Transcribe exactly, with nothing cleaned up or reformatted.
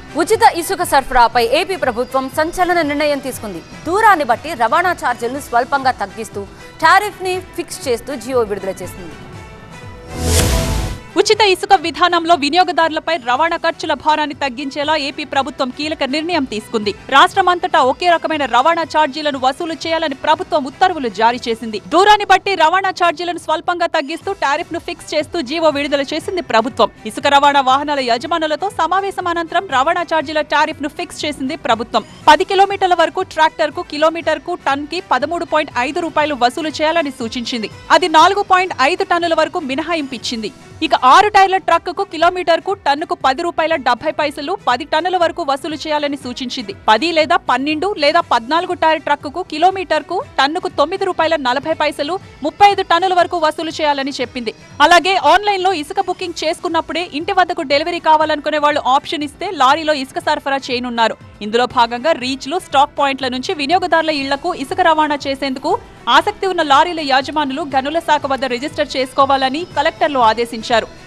ఉచిత ఇసుక సరఫరాపై ఏపీ ప్రభుత్వం సంచలన నిర్ణయం తీసుకుంది. దూరాన్ని బట్టి రవాణా ఛార్జీలను స్వల్పంగా తగ్గిస్తూ టారిఫ్ ని ఫిక్స్ చేస్తూ జియో విడుదల చేసింది. ఉచిత ఇసుక విధానంలో వినియోగదారులపై రవాణా ఖర్చుల భారాన్ని తగ్గించేలా ఏపీ ప్రభుత్వం కీలక నిర్ణయం తీసుకుంది. రాష్ట్రమంతటా ఒకే రకమైన రవాణా ఛార్జీలను వసూలు చేయాలని ప్రభుత్వం ఉత్తర్వులు జారీ చేసింది. దూరాన్ని బట్టి రవాణా ఛార్జీలను స్వల్పంగా తగ్గిస్తూ టారిఫ్ ను ఫిక్స్ చేస్తూ జీవో విడుదల చేసింది ప్రభుత్వం. ఇసుక రవాణా వాహనాల యజమానులతో సమావేశం అనంతరం రవాణా ఛార్జీల టారిఫ్ ను ఫిక్స్ చేసింది ప్రభుత్వం. పది కిలోమీటర్ల వరకు ట్రాక్టర్ కు కిలోమీటర్ కు టన్ కి పదమూడు పాయింట్ ఐదు రూపాయలు వసూలు చేయాలని సూచించింది. అది నాలుగు పాయింట్ ఐదు టన్నుల వరకు మినహాయింపు ఇచ్చింది. ఇక ఆరు టైర్ల ట్రక్ కు కిలోమీటర్ కు టన్నుకు పది రూపాయల డెబ్బై పైసలు పది టన్నుల వరకు వసూలు చేయాలని సూచించింది. పది లేదా పన్నెండు లేదా పద్నాలుగు టైర్ ట్రక్ కు కిలోమీటర్ కు టన్నుకు తొమ్మిది రూపాయల నలభై పైసలు ముప్పై ఐదు టన్నుల వరకు వసూలు చేయాలని చెప్పింది. అలాగే ఆన్లైన్ లో ఇసుక బుకింగ్ చేసుకున్నప్పుడే ఇంటి వద్దకు డెలివరీ కావాలనుకునే వాళ్ళు ఆప్షన్ ఇస్తే లారీలో ఇసుక సరఫరా చేయనున్నారు. ఇందులో భాగంగా రీచ్లు, స్టాక్ పాయింట్ల నుంచి వినియోగదారుల ఇళ్లకు ఇసుక రవాణా చేసేందుకు ఆసక్తి ఉన్న లారీల యాజమానులు గనుల శాఖ వద్ద రిజిస్టర్ చేసుకోవాలని కలెక్టర్లు ఆదేశించారు.